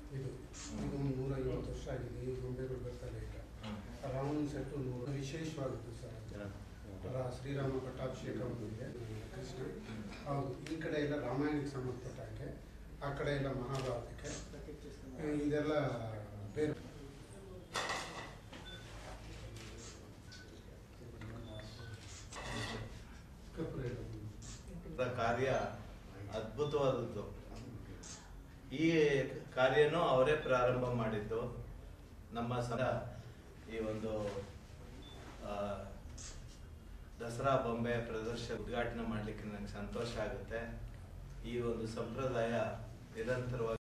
ಇದು ಇದು 150 ವರ್ಷ ಆಗಿದೆ. ಈ ಗೊಂಬೆಗಳು ಬರ್ತಾರೆ ಈಗ. ರಾಮನ ಸೆಟ್ಟು ವಿಶೇಷವಾಗಿತ್ತು ಸರ್. ಶ್ರೀರಾಮ ಪಟ್ಟಾಭಿಷೇಕ ಬಂದಿದೆ ಕೃಷ್ಣ. ಹೌದು, ಈ ಕಡೆ ಎಲ್ಲ ರಾಮಾಯಣಕ್ಕೆ ಸಂಬಂಧಪಟ್ಟಂಗೆ, ಆ ಕಡೆ ಎಲ್ಲ ಮಹಾಭಾರತಕ್ಕೆ, ಇದೆಲ್ಲ ಬೇರೆ. ಕಾರ್ಯ ಅದ್ಭುತವಾದದ್ದು. ಈ ಕಾರ್ಯನೂ ಅವರೇ ಪ್ರಾರಂಭ ಮಾಡಿದ್ದು. ನಮ್ಮ ಈ ಒಂದು ದಸರಾ ಬೊಂಬೆ ಪ್ರದರ್ಶನ ಉದ್ಘಾಟನೆ ಮಾಡಲಿಕ್ಕೆ ನನಗೆ ಸಂತೋಷ ಆಗುತ್ತೆ. ಈ ಒಂದು ಸಂಪ್ರದಾಯ ನಿರಂತರವಾಗಿ